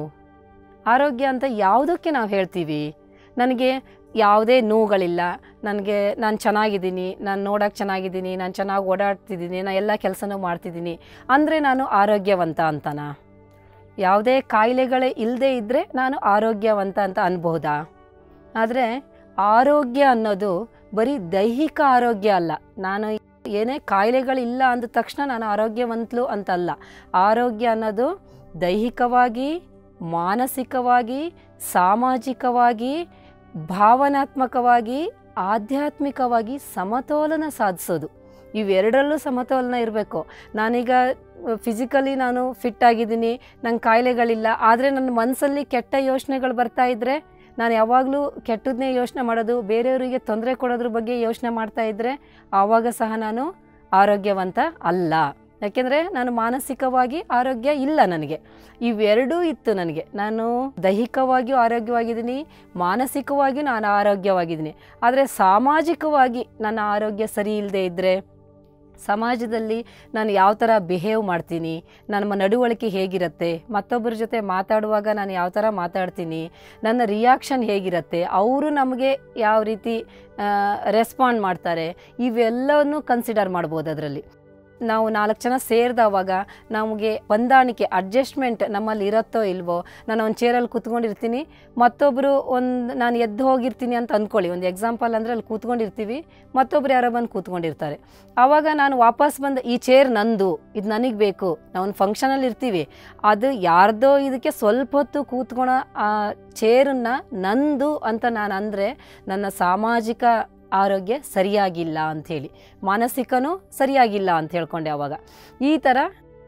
ಆರೋಗ್ಯ ಅಂತ ಯಾವುದಕ್ಕೆ ನಾವು ಹೇಳ್ತೀವಿ? ನನಗೆ ಯಾವುದೇ ನೋವುಗಳಿಲ್ಲ, ನನಗೆ ನಾನು ಚೆನ್ನಾಗಿದ್ದೀನಿ, ನಾನು ನೋಡೋಕ್ಕೆ ಚೆನ್ನಾಗಿದ್ದೀನಿ, ನಾನು ಚೆನ್ನಾಗಿ ಓಡಾಡ್ತಿದ್ದೀನಿ, ನಾನು ಎಲ್ಲ ಕೆಲಸನೂ ಮಾಡ್ತಿದ್ದೀನಿ ಅಂದರೆ ನಾನು ಆರೋಗ್ಯವಂತ ಅಂತನಾ? ಯಾವುದೇ ಕಾಯಿಲೆಗಳೇ ಇಲ್ಲದೇ ಇದ್ದರೆ ನಾನು ಆರೋಗ್ಯವಂತ ಅಂತ ಅನ್ಬೋದಾ? ಆದರೆ ಆರೋಗ್ಯ ಅನ್ನೋದು ಬರೀ ದೈಹಿಕ ಆರೋಗ್ಯ ಅಲ್ಲ. ನಾನು ಏನೇ ಕಾಯಿಲೆಗಳಿಲ್ಲ ಅಂದ ತಕ್ಷಣ ನಾನು ಆರೋಗ್ಯವಂತಲು ಅಂತಲ್ಲ. ಆರೋಗ್ಯ ಅನ್ನೋದು ದೈಹಿಕವಾಗಿ, ಮಾನಸಿಕವಾಗಿ, ಸಾಮಾಜಿಕವಾಗಿ, ಭಾವನಾತ್ಮಕವಾಗಿ, ಆಧ್ಯಾತ್ಮಿಕವಾಗಿ ಸಮತೋಲನ ಸಾಧಿಸೋದು. ಇವೆರಡರಲ್ಲೂ ಸಮತೋಲನ ಇರಬೇಕು. ನಾನೀಗ ಫಿಸಿಕಲಿ ನಾನು ಫಿಟ್ ಆಗಿದ್ದೀನಿ, ನಂಗೆ ಕಾಯಿಲೆಗಳಿಲ್ಲ, ಆದರೆ ನನ್ನ ಮನಸ್ಸಲ್ಲಿ ಕೆಟ್ಟ ಯೋಚನೆಗಳು ಬರ್ತಾ ಇದ್ದರೆ, ನಾನು ಯಾವಾಗಲೂ ಕೆಟ್ಟದನ್ನೇ ಯೋಚನೆ ಮಾಡೋದು, ಬೇರೆಯವರಿಗೆ ತೊಂದರೆ ಕೊಡೋದ್ರ ಬಗ್ಗೆ ಯೋಚನೆ ಮಾಡ್ತಾ ಇದ್ದರೆ ಆವಾಗ ಸಹ ನಾನು ಆರೋಗ್ಯವಂತ ಅಲ್ಲ. ಯಾಕೆಂದರೆ ನಾನು ಮಾನಸಿಕವಾಗಿ ಆರೋಗ್ಯ ಇಲ್ಲ ನನಗೆ. ಇವೆರಡೂ ಇತ್ತು ನನಗೆ. ನಾನು ದೈಹಿಕವಾಗಿಯೂ ಆರೋಗ್ಯವಾಗಿದ್ದೀನಿ, ಮಾನಸಿಕವಾಗಿಯೂ ನಾನು ಆರೋಗ್ಯವಾಗಿದ್ದೀನಿ. ಆದರೆ ಸಾಮಾಜಿಕವಾಗಿ ನನ್ನ ಆರೋಗ್ಯ ಸರಿ ಇಲ್ಲದೆ ಇದ್ದರೆ, ಸಮಾಜದಲ್ಲಿ ನಾನು ಯಾವ ಥರ ಬಿಹೇವ್ ಮಾಡ್ತೀನಿ, ನನ್ನ ನಡವಳಿಕೆ ಹೇಗಿರುತ್ತೆ, ಮತ್ತೊಬ್ಬರ ಜೊತೆ ಮಾತಾಡುವಾಗ ನಾನು ಯಾವ ಥರ ಮಾತಾಡ್ತೀನಿ, ನನ್ನ ರಿಯಾಕ್ಷನ್ ಹೇಗಿರುತ್ತೆ, ಅವರು ನಮಗೆ ಯಾವ ರೀತಿ ರೆಸ್ಪಾಂಡ್ ಮಾಡ್ತಾರೆ, ಇವೆಲ್ಲವನ್ನು ಕನ್ಸಿಡರ್ ಮಾಡ್ಬೋದು. ಅದರಲ್ಲಿ ನಾವು ನಾಲ್ಕು ಜನ ಸೇರಿದವಾಗ ನಮಗೆ ಹೊಂದಾಣಿಕೆ, ಅಡ್ಜಸ್ಟ್ಮೆಂಟ್ ನಮ್ಮಲ್ಲಿ ಇರುತ್ತೋ ಇಲ್ವೋ. ನಾನು ಒಂದು ಚೇರಲ್ಲಿ ಕೂತ್ಕೊಂಡಿರ್ತೀನಿ, ಮತ್ತೊಬ್ಬರು ಒಂದು ನಾನು ಎದ್ದು ಹೋಗಿರ್ತೀನಿ ಅಂತ ಅಂದ್ಕೊಳ್ಳಿ, ಒಂದು ಎಕ್ಸಾಂಪಲ್ ಅಂದರೆ ಅಲ್ಲಿ ಕೂತ್ಕೊಂಡಿರ್ತೀವಿ, ಮತ್ತೊಬ್ರು ಯಾರೋ ಬಂದು ಕೂತ್ಕೊಂಡಿರ್ತಾರೆ. ಆವಾಗ ನಾನು ವಾಪಸ್ ಬಂದು ಈ ಚೇರ್ ನಂದು, ಇದು ನನಗೆ ಬೇಕು, ನಾವು ಒಂದು ಫಂಕ್ಷನಲ್ಲಿ ಇರ್ತೀವಿ, ಅದು ಯಾರ್ದೋ ಇದಕ್ಕೆ ಸ್ವಲ್ಪ ಹೊತ್ತು ಕೂತ್ಕೊಳೋ ಆ ಚೇರನ್ನು ನಂದು ಅಂತ ನಾನು ಅಂದರೆ ನನ್ನ ಸಾಮಾಜಿಕ ಆರೋಗ್ಯ ಸರಿಯಾಗಿಲ್ಲ ಅಂಥೇಳಿ, ಮಾನಸಿಕನೂ ಸರಿಯಾಗಿಲ್ಲ ಅಂತ ಹೇಳ್ಕೊಂಡೆ. ಆವಾಗ ಈ ಥರ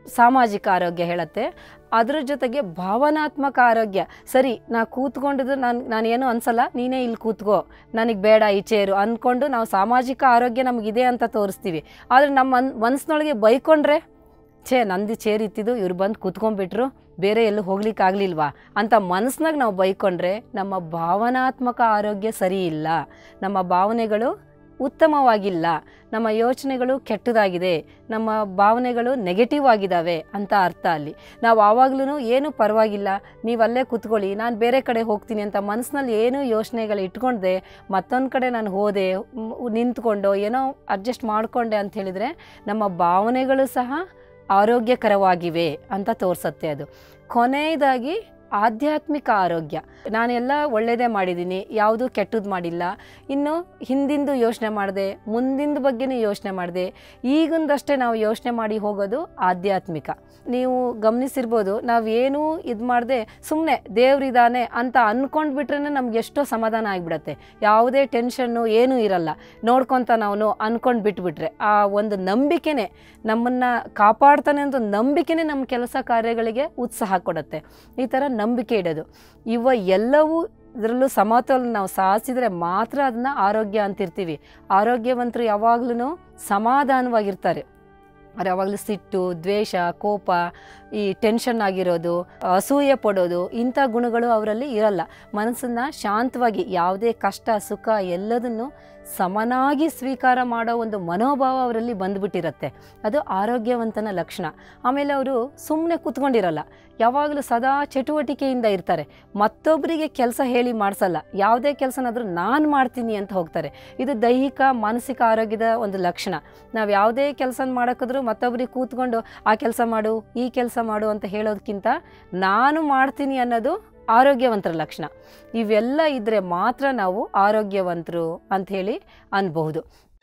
ಸಾಮಾಜಿಕ ಆರೋಗ್ಯ ಹೇಳುತ್ತೆ. ಅದರ ಜೊತೆಗೆ ಭಾವನಾತ್ಮಕ ಆರೋಗ್ಯ. ಸರಿ, ನಾ ಕೂತ್ಕೊಂಡಿದ್ದು ನಾನು ನಾನೇನು ಅನ್ಸಲ್ಲ, ನೀನೇ ಇಲ್ಲಿ ಕೂತ್ಕೋ, ನನಗೆ ಬೇಡ ಈ ಚೇರು ಅಂದ್ಕೊಂಡು ನಾವು ಸಾಮಾಜಿಕ ಆರೋಗ್ಯ ನಮಗಿದೆ ಅಂತ ತೋರಿಸ್ತೀವಿ. ಆದರೆ ನಮ್ಮ ಮನ್ ಮನಸ್ಸಿನೊಳಗೆ ಬೈಕೊಂಡ್ರೆ, ಛೇ ನಂದು ಚೇರ್ ಇತ್ತಿದ್ದು ಇವ್ರು ಬಂದು ಕೂತ್ಕೊಂಡ್ಬಿಟ್ರು, ಬೇರೆ ಎಲ್ಲೂ ಹೋಗ್ಲಿಕ್ಕಾಗಲಿಲ್ವಾ ಅಂತ ಮನಸ್ಸಿನಾಗ ನಾವು ಬೈಕೊಂಡ್ರೆ ನಮ್ಮ ಭಾವನಾತ್ಮಕ ಆರೋಗ್ಯ ಸರಿ ಇಲ್ಲ, ನಮ್ಮ ಭಾವನೆಗಳು ಉತ್ತಮವಾಗಿಲ್ಲ, ನಮ್ಮ ಯೋಚನೆಗಳು ಕೆಟ್ಟದಾಗಿದೆ, ನಮ್ಮ ಭಾವನೆಗಳು ನೆಗೆಟಿವ್ ಆಗಿದ್ದಾವೆ ಅಂತ ಅರ್ಥ. ಅಲ್ಲಿ ನಾವು ಆವಾಗ್ಲೂ ಏನು ಪರವಾಗಿಲ್ಲ, ನೀವು ಅಲ್ಲೇ ಕೂತ್ಕೊಳ್ಳಿ, ನಾನು ಬೇರೆ ಕಡೆ ಹೋಗ್ತೀನಿ ಅಂತ ಮನಸ್ಸಿನಲ್ಲಿ ಏನೂ ಯೋಚನೆಗಳು ಇಟ್ಕೊಂಡೆ ಮತ್ತೊಂದು ಕಡೆ ನಾನು ಹೋದೆ, ನಿಂತ್ಕೊಂಡು ಏನೋ ಅಡ್ಜಸ್ಟ್ ಮಾಡಿಕೊಂಡೆ ಅಂತ ಹೇಳಿದರೆ ನಮ್ಮ ಭಾವನೆಗಳು ಸಹ ಆರೋಗ್ಯಕರವಾಗಿವೆ ಅಂತ ತೋರಿಸುತ್ತೆ ಅದು. ಕೊನೆಯದಾಗಿ ಆಧ್ಯಾತ್ಮಿಕ ಆರೋಗ್ಯ. ನಾನೆಲ್ಲ ಒಳ್ಳೆಯದೇ ಮಾಡಿದ್ದೀನಿ, ಯಾವುದೂ ಕೆಟ್ಟದ್ದು ಮಾಡಿಲ್ಲ, ಇನ್ನು ಹಿಂದಿಂದು ಯೋಚನೆ ಮಾಡಿದೆ, ಮುಂದಿಂದು ಬಗ್ಗೆನೂ ಯೋಚನೆ ಮಾಡಿದೆ, ಈಗಿಂದಷ್ಟೇ ನಾವು ಯೋಚನೆ ಮಾಡಿ ಹೋಗೋದು ಆಧ್ಯಾತ್ಮಿಕ. ನೀವು ಗಮನಿಸಿರ್ಬೋದು, ನಾವೇನೂ ಇದು ಮಾಡದೆ ಸುಮ್ಮನೆ ದೇವ್ರಿದ್ದಾನೆ ಅಂತ ಅಂದ್ಕೊಂಡ್ಬಿಟ್ರೆ ನಮ್ಗೆ ಎಷ್ಟೋ ಸಮಾಧಾನ ಆಗಿಬಿಡತ್ತೆ. ಯಾವುದೇ ಟೆನ್ಷನ್ನು ಏನೂ ಇರಲ್ಲ, ನೋಡ್ಕೊತ ನಾವು ಅಂದ್ಕೊಂಡು ಬಿಟ್ಬಿಟ್ರೆ ಆ ಒಂದು ನಂಬಿಕೆನೇ ನಮ್ಮನ್ನು ಕಾಪಾಡ್ತಾನೆ ಅಂತ ನಂಬಿಕೆನೇ ನಮ್ಮ ಕೆಲಸ ಕಾರ್ಯಗಳಿಗೆ ಉತ್ಸಾಹ ಕೊಡುತ್ತೆ. ಈ ಥರ ನಂಬಿಕೆ ಇಡೋದು, ಇವ ಎಲ್ಲವೂ ಇದರಲ್ಲೂ ಸಮತೋಲನ ನಾವು ಸಾಧಿಸಿದರೆ ಮಾತ್ರ ಅದನ್ನ ಆರೋಗ್ಯ ಅಂತಿರ್ತೀವಿ. ಆರೋಗ್ಯವಂತರು ಯಾವಾಗ್ಲೂ ಸಮಾಧಾನವಾಗಿರ್ತಾರೆ. ಅವ್ರು ಯಾವಾಗಲೂ ಸಿಟ್ಟು, ದ್ವೇಷ, ಕೋಪ, ಈ ಟೆನ್ಷನ್ ಆಗಿರೋದು, ಅಸೂಯೆ ಪಡೋದು ಇಂಥ ಗುಣಗಳು ಅವರಲ್ಲಿ ಇರಲ್ಲ. ಮನಸ್ಸನ್ನು ಶಾಂತವಾಗಿ ಯಾವುದೇ ಕಷ್ಟ ಸುಖ ಎಲ್ಲದನ್ನು ಸಮನಾಗಿ ಸ್ವೀಕಾರ ಮಾಡೋ ಒಂದು ಮನೋಭಾವ ಅವರಲ್ಲಿ ಬಂದುಬಿಟ್ಟಿರುತ್ತೆ. ಅದು ಆರೋಗ್ಯವಂತನ ಲಕ್ಷಣ. ಆಮೇಲೆ ಅವರು ಸುಮ್ಮನೆ ಕೂತ್ಕೊಂಡಿರಲ್ಲ, ಯಾವಾಗಲೂ ಸದಾ ಚಟುವಟಿಕೆಯಿಂದ ಇರ್ತಾರೆ. ಮತ್ತೊಬ್ಬರಿಗೆ ಕೆಲಸ ಹೇಳಿ ಮಾಡಿಸಲ್ಲ, ಯಾವುದೇ ಕೆಲಸನಾದರೂ ನಾನು ಮಾಡ್ತೀನಿ ಅಂತ ಹೋಗ್ತಾರೆ. ಇದು ದೈಹಿಕ ಮಾನಸಿಕ ಆರೋಗ್ಯದ ಒಂದು ಲಕ್ಷಣ. ನಾವು ಯಾವುದೇ ಕೆಲಸ ಮಾಡೋಕ್ಕಾದ್ರೂ ಮತ್ತೊಬ್ಬರಿಗೆ ಕೂತ್ಕೊಂಡು ಆ ಕೆಲಸ ಮಾಡು ಈ ಕೆಲಸ ಮಾಡು ಅಂತ ಹೇಳೋದಕ್ಕಿಂತ ನಾನು ಮಾಡ್ತೀನಿ ಅನ್ನೋದು ಆರೋಗ್ಯವಂತರ ಲಕ್ಷಣ. ಇವೆಲ್ಲ ಇದ್ದರೆ ಮಾತ್ರ ನಾವು ಆರೋಗ್ಯವಂತರು ಅಂಥೇಳಿ ಅನ್ಬಹುದು.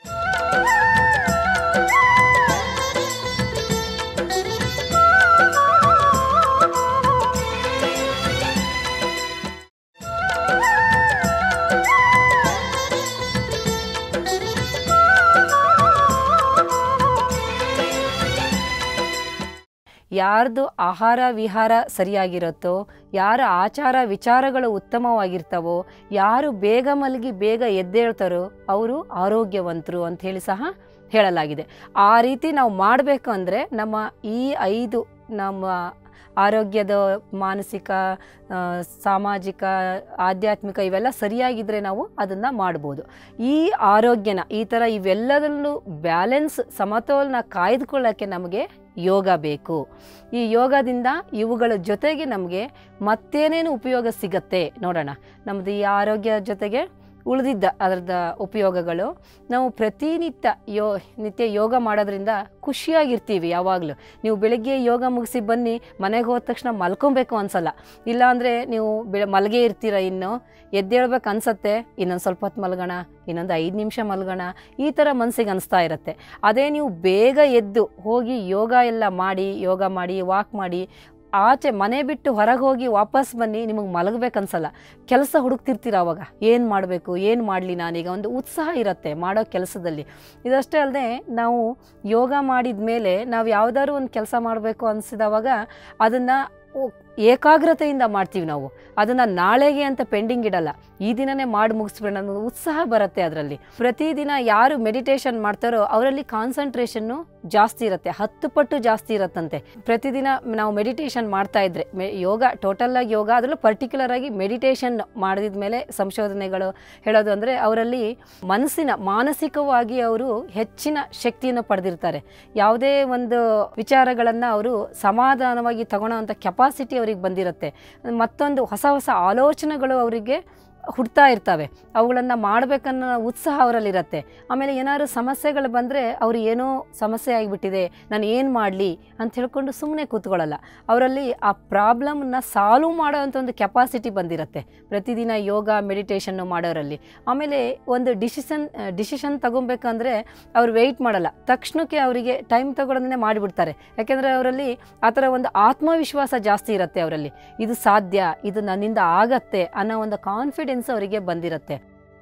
ಯಾರ್ದು ಆಹಾರ ವಿಹಾರ ಸರಿಯಾಗಿರುತ್ತೋ, ಯಾರ ಆಚಾರ ವಿಚಾರಗಳು ಉತ್ತಮವಾಗಿರ್ತಾವೋ, ಯಾರು ಬೇಗ ಮಲಗಿ ಬೇಗ ಎದ್ದೇಳ್ತಾರೋ ಅವರು ಆರೋಗ್ಯವಂತರು ಅಂಥೇಳಿ ಸಹ ಹೇಳಲಾಗಿದೆ. ಆ ರೀತಿ ನಾವು ಮಾಡಬೇಕು ಅಂದರೆ ನಮ್ಮ ಈ ಐದು ನಮ್ಮ ಆರೋಗ್ಯದ ಮಾನಸಿಕ, ಸಾಮಾಜಿಕ, ಆಧ್ಯಾತ್ಮಿಕ ಇವೆಲ್ಲ ಸರಿಯಾಗಿದ್ದರೆ ನಾವು ಅದನ್ನು ಮಾಡ್ಬೋದು. ಈ ಆರೋಗ್ಯನ ಈ ಥರ ಇವೆಲ್ಲದರಲ್ಲೂ ಬ್ಯಾಲೆನ್ಸ್ ಸಮತೋಲನ ಕಾಯ್ದುಕೊಳ್ಳೋಕ್ಕೆ ನಮಗೆ ಯೋಗ ಬೇಕು. ಈ ಯೋಗದಿಂದ ಇವುಗಳ ಜೊತೆಗೆ ನಮಗೆ ಮತ್ತೇನೇನು ಉಪಯೋಗ ಸಿಗತ್ತೆ ನೋಡೋಣ. ನಮ್ಮದು ಈ ಆರೋಗ್ಯ ಜೊತೆಗೆ ಉಳಿದಿದ್ದ ಅದರದ ಉಪಯೋಗಗಳು, ನಾವು ಪ್ರತಿನಿತ್ಯ ಯೋ ನಿತ್ಯ ಯೋಗ ಮಾಡೋದ್ರಿಂದ ಖುಷಿಯಾಗಿರ್ತೀವಿ. ಯಾವಾಗಲೂ ನೀವು ಬೆಳಗ್ಗೆ ಯೋಗ ಮುಗಿಸಿ ಬನ್ನಿ, ಮನೆಗೆ ಹೋದ ತಕ್ಷಣ ಮಲ್ಕೊಬೇಕು ಅನ್ಸಲ್ಲ. ಇಲ್ಲಾಂದರೆ ನೀವು ಬೆಳ ಮಲಗೇ ಇರ್ತೀರ, ಇನ್ನು ಎದ್ದೇಳ್ಬೇಕು ಅನ್ಸತ್ತೆ, ಇನ್ನೊಂದು ಸ್ವಲ್ಪ ಹೊತ್ತು ಮಲ್ಗೋಣ, ಇನ್ನೊಂದು ಐದು ನಿಮಿಷ ಮಲ್ಗೋಣ, ಈ ಥರ ಮನಸ್ಸಿಗೆ ಅನಿಸ್ತಾ ಇರುತ್ತೆ. ಅದೇ ನೀವು ಬೇಗ ಎದ್ದು ಹೋಗಿ ಯೋಗ ಎಲ್ಲ ಮಾಡಿ ಯೋಗ ಮಾಡಿ ವಾಕ್ ಮಾಡಿ ಆಚೆ ಮನೆ ಬಿಟ್ಟು ಹೊರಗೆ ಹೋಗಿ ವಾಪಸ್ ಬನ್ನಿ, ನಿಮಗೆ ಮಲಗಬೇಕನ್ಸಲ್ಲ. ಕೆಲಸ ಹುಡುಕ್ತಿರ್ತೀರ, ಅವಾಗ ಏನು ಮಾಡಬೇಕು ಏನು ಮಾಡಲಿ ನಾನೀಗ, ಒಂದು ಉತ್ಸಾಹ ಇರುತ್ತೆ ಮಾಡೋ ಕೆಲಸದಲ್ಲಿ. ಇದಷ್ಟೇ ಅಲ್ಲದೆ ನಾವು ಯೋಗ ಮಾಡಿದ ಮೇಲೆ ನಾವು ಯಾವುದಾದ್ರು ಒಂದು ಕೆಲಸ ಮಾಡಬೇಕು ಅನಿಸಿದವಾಗ ಅದನ್ನು ಏಕಾಗ್ರತೆಯಿಂದ ಮಾಡ್ತೀವಿ. ನಾವು ಅದನ್ನು ನಾಳೆಗೆ ಅಂತ ಪೆಂಡಿಂಗ್ ಇಡಲ್ಲ, ಈ ದಿನನೇ ಮಾಡಿ ಮುಗಿಸ್ಬಿಡೋಣ ಅನ್ನೋ ಉತ್ಸಾಹ ಬರುತ್ತೆ ಅದರಲ್ಲಿ. ಪ್ರತಿದಿನ ಯಾರು ಮೆಡಿಟೇಷನ್ ಮಾಡ್ತಾರೋ ಅವರಲ್ಲಿ ಕಾನ್ಸಂಟ್ರೇಷನ್ನು ಜಾಸ್ತಿ ಇರುತ್ತೆ, ಹತ್ತು ಪಟ್ಟು ಜಾಸ್ತಿ ಇರುತ್ತಂತೆ. ಪ್ರತಿದಿನ ನಾವು ಮೆಡಿಟೇಷನ್ ಮಾಡ್ತಾ ಇದ್ರೆ ಮೆ ಯೋಗ ಟೋಟಲಾಗಿ ಯೋಗ ಅದರಲ್ಲೂ ಪರ್ಟಿಕ್ಯುಲರ್ ಆಗಿ ಮೆಡಿಟೇಷನ್ ಮಾಡಿದ ಮೇಲೆ ಸಂಶೋಧನೆಗಳು ಹೇಳೋದು ಅಂದರೆ ಅವರಲ್ಲಿ ಮನಸ್ಸಿನ ಮಾನಸಿಕವಾಗಿ ಅವರು ಹೆಚ್ಚಿನ ಶಕ್ತಿಯನ್ನು ಪಡೆದಿರ್ತಾರೆ. ಯಾವುದೇ ಒಂದು ವಿಚಾರಗಳನ್ನು ಅವರು ಸಮಾಧಾನವಾಗಿ ತಗೊಳ್ಳೋವಂಥ ಕೆಪಾಸಿಟಿ ಅವ್ರಿಗೆ ಬಂದಿರುತ್ತೆ. ಮತ್ತೊಂದು ಹೊಸ ಹೊಸ ಆಲೋಚನೆಗಳು ಅವರಿಗೆ ಹುಡ್ತಾ ಇರ್ತವೆ, ಅವುಗಳನ್ನು ಮಾಡಬೇಕನ್ನೋ ಉತ್ಸಾಹ ಅವರಲ್ಲಿರುತ್ತೆ. ಆಮೇಲೆ ಏನಾದ್ರು ಸಮಸ್ಯೆಗಳು ಬಂದರೆ ಅವರು ಏನೋ ಸಮಸ್ಯೆ ಆಗಿಬಿಟ್ಟಿದೆ, ನಾನು ಏನು ಮಾಡಲಿ ಅಂತ ಹೇಳ್ಕೊಂಡು ಸುಮ್ಮನೆ ಕೂತ್ಕೊಳ್ಳಲ್ಲ. ಅವರಲ್ಲಿ ಆ ಪ್ರಾಬ್ಲಮ್ನ ಸಾಲ್ವ್ ಮಾಡೋ ಅಂಥ ಒಂದು ಕೆಪಾಸಿಟಿ ಬಂದಿರುತ್ತೆ ಪ್ರತಿದಿನ ಯೋಗ ಮೆಡಿಟೇಷನ್ನು ಮಾಡೋರಲ್ಲಿ. ಆಮೇಲೆ ಒಂದು ಡಿಸಿಷನ್ ಡಿಸಿಷನ್ ತಗೊಬೇಕಂದ್ರೆ ಅವ್ರು ವೆಯ್ಟ್ ಮಾಡಲ್ಲ, ತಕ್ಷಣಕ್ಕೆ ಅವರಿಗೆ ಟೈಮ್ ತಗೊಳ್ಳೋದನ್ನೇ ಮಾಡಿಬಿಡ್ತಾರೆ. ಯಾಕೆಂದರೆ ಅವರಲ್ಲಿ ಆ ಥರ ಒಂದು ಆತ್ಮವಿಶ್ವಾಸ ಜಾಸ್ತಿ ಇರುತ್ತೆ ಅವರಲ್ಲಿ. ಇದು ಸಾಧ್ಯ, ಇದು ನನ್ನಿಂದ ಆಗತ್ತೆ ಅನ್ನೋ ಒಂದು ಕಾನ್ಫಿಡೆನ್ಸ್ ಅವರಿಗೆ ಬಂದಿರುತ್ತೆ.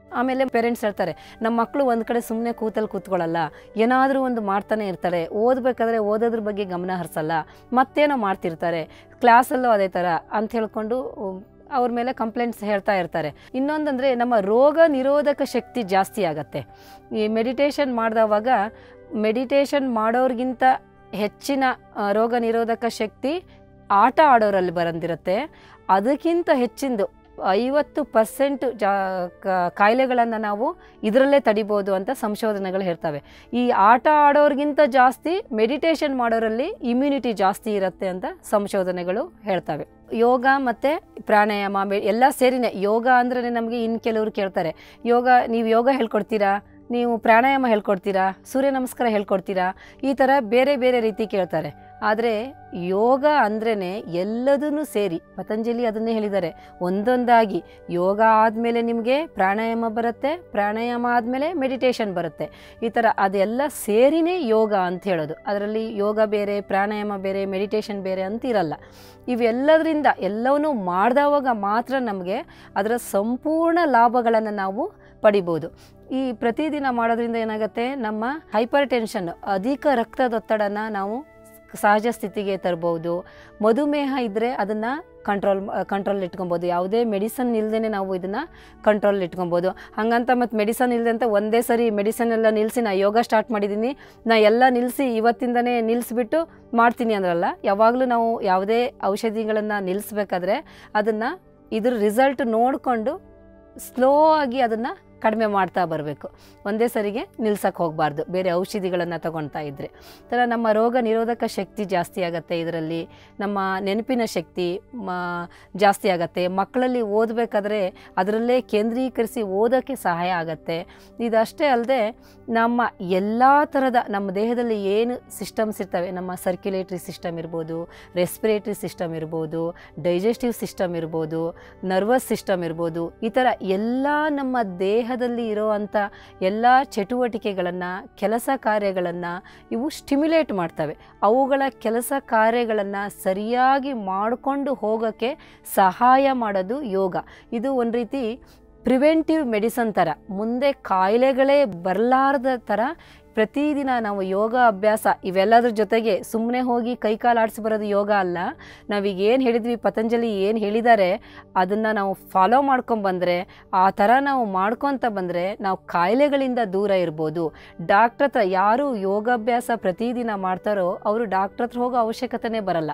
ಆಮೇಲೆ ಪೇರೆಂಟ್ಸ್ ಹೇಳ್ತಾರೆ ನಮ್ಮ ಮಕ್ಕಳು ಒಂದು ಕಡೆ ಸುಮ್ಮನೆ ಕೂತಲ್ಲಿ ಕೂತ್ಕೊಳ್ಳಲ್ಲ, ಏನಾದರೂ ಒಂದು ಮಾಡ್ತಾನೆ ಇರ್ತಾರೆ, ಓದಬೇಕಾದ್ರೆ ಓದೋದ್ರ ಬಗ್ಗೆ ಗಮನ ಹರಿಸಲ್ಲ, ಮತ್ತೇನೋ ಮಾಡ್ತಿರ್ತಾರೆ, ಕ್ಲಾಸಲ್ಲೂ ಅದೇ ಥರ ಅಂತ ಹೇಳ್ಕೊಂಡು ಅವ್ರ ಮೇಲೆ ಕಂಪ್ಲೇಂಟ್ಸ್ ಹೇಳ್ತಾ ಇರ್ತಾರೆ. ಇನ್ನೊಂದಂದರೆ ನಮ್ಮ ರೋಗ ನಿರೋಧಕ ಶಕ್ತಿ ಜಾಸ್ತಿ ಆಗತ್ತೆ. ಈ ಮೆಡಿಟೇಷನ್ ಮಾಡಿದವಾಗ ಮೆಡಿಟೇಷನ್ ಮಾಡೋರಿಗಿಂತ ಹೆಚ್ಚಿನ ರೋಗ ನಿರೋಧಕ ಶಕ್ತಿ ಆಟ ಆಡೋರಲ್ಲಿ ಬಂದಿರುತ್ತೆ. ಅದಕ್ಕಿಂತ ಹೆಚ್ಚಿಂದು ಐವತ್ತು ಪರ್ಸೆಂಟ್ ಜಾ ಕಾಯಿಲೆಗಳನ್ನು ನಾವು ಇದರಲ್ಲೇ ತಡಿಬೋದು ಅಂತ ಸಂಶೋಧನೆಗಳು ಹೇಳ್ತವೆ. ಈ ಆಟ ಆಡೋರಿಗಿಂತ ಜಾಸ್ತಿ ಮೆಡಿಟೇಷನ್ ಮಾಡೋರಲ್ಲಿ ಇಮ್ಯುನಿಟಿ ಜಾಸ್ತಿ ಇರುತ್ತೆ ಅಂತ ಸಂಶೋಧನೆಗಳು ಹೇಳ್ತವೆ. ಯೋಗ ಮತ್ತು ಪ್ರಾಣಾಯಾಮ ಎಲ್ಲ ಸೇರಿನೇ. ಯೋಗ ಅಂದ್ರೆ ನಮಗೆ ಇನ್ನು ಕೆಲವರು ಕೇಳ್ತಾರೆ, ಯೋಗ ನೀವು ಯೋಗ ಹೇಳ್ಕೊಡ್ತೀರಾ, ನೀವು ಪ್ರಾಣಾಯಾಮ ಹೇಳ್ಕೊಡ್ತೀರಾ, ಸೂರ್ಯ ನಮಸ್ಕಾರ ಹೇಳ್ಕೊಡ್ತೀರಾ, ಈ ಥರ ಬೇರೆ ಬೇರೆ ರೀತಿ ಕೇಳ್ತಾರೆ. ಆದರೆ ಯೋಗ ಅಂದ್ರೇ ಎಲ್ಲದೂ ಸೇರಿ ಪತಂಜಲಿ ಅದನ್ನೇ ಹೇಳಿದ್ದಾರೆ, ಒಂದೊಂದಾಗಿ ಯೋಗ ಆದಮೇಲೆ ನಿಮಗೆ ಪ್ರಾಣಾಯಾಮ ಬರುತ್ತೆ, ಪ್ರಾಣಾಯಾಮ ಆದಮೇಲೆ ಮೆಡಿಟೇಷನ್ ಬರುತ್ತೆ. ಈ ಥರ ಅದೆಲ್ಲ ಸೇರಿನೇ ಯೋಗ ಅಂತ ಹೇಳೋದು. ಅದರಲ್ಲಿ ಯೋಗ ಬೇರೆ, ಪ್ರಾಣಾಯಾಮ ಬೇರೆ, ಮೆಡಿಟೇಷನ್ ಬೇರೆ ಅಂತ ಇರಲ್ಲ. ಇವೆಲ್ಲದರಿಂದ ಎಲ್ಲವನ್ನೂ ಮಾಡಿದವಾಗ ಮಾತ್ರ ನಮಗೆ ಅದರ ಸಂಪೂರ್ಣ ಲಾಭಗಳನ್ನು ನಾವು ಪಡಿಬೋದು. ಈ ಪ್ರತಿದಿನ ಮಾಡೋದ್ರಿಂದ ಏನಾಗುತ್ತೆ, ನಮ್ಮ ಹೈಪರ್ ಟೆನ್ಷನ್ ಅಧಿಕ ರಕ್ತದೊತ್ತಡನ ನಾವು ಸಹಜ ಸ್ಥಿತಿಗೆ ತರ್ಬೋದು. ಮಧುಮೇಹ ಇದ್ದರೆ ಅದನ್ನು ಕಂಟ್ರೋಲ್ ಕಂಟ್ರೋಲ್ ಇಟ್ಕೊಬೋದು. ಯಾವುದೇ ಮೆಡಿಸನ್ ಇಲ್ಲದೇ ನಾವು ಇದನ್ನು ಕಂಟ್ರೋಲ್ ಇಟ್ಕೊಬೋದು. ಹಾಗಂತ ಮತ್ತು ಮೆಡಿಸನ್ ಇಲ್ಲದೆ ಅಂತ ಒಂದೇ ಸರಿ ಮೆಡಿಸನ್ ಎಲ್ಲ ನಿಲ್ಲಿಸಿ ನಾ ಯೋಗ ಸ್ಟಾರ್ಟ್ ಮಾಡಿದ್ದೀನಿ, ನಾ ಎಲ್ಲ ನಿಲ್ಲಿಸಿ ಇವತ್ತಿಂದನೇ ನಿಲ್ಲಿಸ್ಬಿಟ್ಟು ಮಾಡ್ತೀನಿ ಅಂದ್ರಲ್ಲ. ಯಾವಾಗಲೂ ನಾವು ಯಾವುದೇ ಔಷಧಿಗಳನ್ನು ನಿಲ್ಲಿಸ್ಬೇಕಾದ್ರೆ ಅದನ್ನು ಇದ್ರ ರಿಸಲ್ಟ್ ನೋಡಿಕೊಂಡು ಸ್ಲೋ ಆಗಿ ಅದನ್ನು ಕಡಿಮೆ ಮಾಡ್ತಾ ಬರಬೇಕು. ಒಂದೇ ಸರಿಗೆ ನಿಲ್ಸಕ್ಕೆ ಹೋಗಬಾರ್ದು ಬೇರೆ ಔಷಧಿಗಳನ್ನು ತಗೊಳ್ತಾ ಇದ್ದರೆ. ಥರ ನಮ್ಮ ರೋಗ ನಿರೋಧಕ ಶಕ್ತಿ ಜಾಸ್ತಿ ಆಗುತ್ತೆ. ಇದರಲ್ಲಿ ನಮ್ಮ ನೆನಪಿನ ಶಕ್ತಿ ಮ ಜಾಸ್ತಿ ಆಗುತ್ತೆ. ಮಕ್ಕಳಲ್ಲಿ ಓದಬೇಕಾದ್ರೆ ಅದರಲ್ಲೇ ಕೇಂದ್ರೀಕರಿಸಿ ಓದೋಕ್ಕೆ ಸಹಾಯ ಆಗುತ್ತೆ. ಇದಷ್ಟೇ ಅಲ್ಲದೆ ನಮ್ಮ ಎಲ್ಲ ಥರದ ನಮ್ಮ ದೇಹದಲ್ಲಿ ಏನು ಸಿಸ್ಟಮ್ಸ್ ಇರ್ತವೆ, ನಮ್ಮ ಸರ್ಕ್ಯುಲೇಟ್ರಿ ಸಿಸ್ಟಮ್ ಇರ್ಬೋದು, ರೆಸ್ಪಿರೇಟ್ರಿ ಸಿಸ್ಟಮ್ ಇರ್ಬೋದು, ಡೈಜೆಸ್ಟಿವ್ ಸಿಸ್ಟಮ್ ಇರ್ಬೋದು, ನರ್ವಸ್ ಸಿಸ್ಟಮ್ ಇರ್ಬೋದು, ಈ ಥರ ಎಲ್ಲ ನಮ್ಮ ದೇಹದಲ್ಲಿ ಇರೋವಂಥ ಎಲ್ಲ ಚಟುವಟಿಕೆಗಳನ್ನು, ಕೆಲಸ ಕಾರ್ಯಗಳನ್ನು ಇವು ಸ್ಟಿಮ್ಯುಲೇಟ್ ಮಾಡ್ತವೆ. ಅವುಗಳ ಕೆಲಸ ಕಾರ್ಯಗಳನ್ನು ಸರಿಯಾಗಿ ಮಾಡಿಕೊಂಡು ಹೋಗೋಕ್ಕೆ ಸಹಾಯ ಮಾಡೋದು ಯೋಗ. ಇದು ಒಂದು ರೀತಿ ಪ್ರಿವೆಂಟಿವ್ ಮೆಡಿಸನ್ ಥರ, ಮುಂದೆ ಕಾಯಿಲೆಗಳೇ ಬರಲಾರ್ದ ಥರ ಪ್ರತಿದಿನ ನಾವು ಯೋಗ ಅಭ್ಯಾಸ ಇವೆಲ್ಲದ್ರ ಜೊತೆಗೆ ಸುಮ್ಮನೆ ಹೋಗಿ ಕೈಕಾಲು ಆಡಿಸಿ ಬರೋದು ಯೋಗ ಅಲ್ಲ. ನಾವೀಗ ಏನು ಹೇಳಿದ್ವಿ, ಪತಂಜಲಿ ಏನು ಹೇಳಿದ್ದಾರೆ ಅದನ್ನು ನಾವು ಫಾಲೋ ಮಾಡ್ಕೊಂಬಂದರೆ, ಆ ಥರ ನಾವು ಮಾಡ್ಕೊತ ಬಂದರೆ ನಾವು ಕಾಯಿಲೆಗಳಿಂದ ದೂರ ಇರ್ಬೋದು. ಡಾಕ್ಟ್ರ್ ಹತ್ರ ಯಾರು ಯೋಗಾಭ್ಯಾಸ ಪ್ರತಿದಿನ ಮಾಡ್ತಾರೋ ಅವರು ಡಾಕ್ಟ್ರ್ ಹತ್ರ ಹೋಗೋ ಅವಶ್ಯಕತೆನೇ ಬರಲ್ಲ.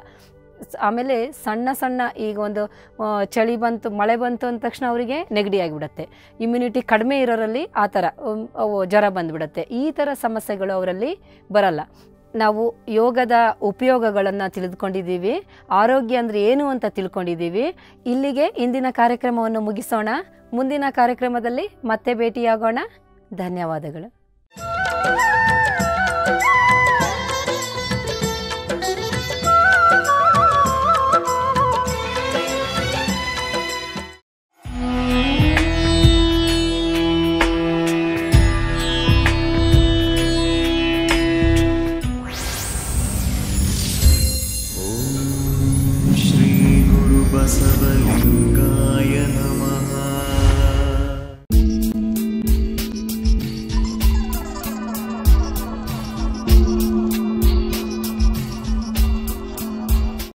ಆಮೇಲೆ ಸಣ್ಣ ಸಣ್ಣ ಈಗ ಒಂದು ಚಳಿ ಬಂತು, ಮಳೆ ಬಂತು ಅಂದ ತಕ್ಷಣ ಅವರಿಗೆ ನೆಗಡಿ ಆಗಿಬಿಡುತ್ತೆ. ಇಮ್ಯುನಿಟಿ ಕಡಿಮೆ ಇರೋರಲ್ಲಿ ಆ ಥರ ಜ್ವರ ಬಂದುಬಿಡುತ್ತೆ. ಈ ಥರ ಸಮಸ್ಯೆಗಳು ಅವರಲ್ಲಿ ಬರಲ್ಲ. ನಾವು ಯೋಗದ ಉಪಯೋಗಗಳನ್ನು ತಿಳಿದುಕೊಂಡಿದ್ದೀವಿ, ಆರೋಗ್ಯ ಅಂದರೆ ಏನು ಅಂತ ತಿಳ್ಕೊಂಡಿದ್ದೀವಿ. ಇಲ್ಲಿಗೆ ಇಂದಿನ ಕಾರ್ಯಕ್ರಮವನ್ನು ಮುಗಿಸೋಣ. ಮುಂದಿನ ಕಾರ್ಯಕ್ರಮದಲ್ಲಿ ಮತ್ತೆ ಭೇಟಿಯಾಗೋಣ. ಧನ್ಯವಾದಗಳು.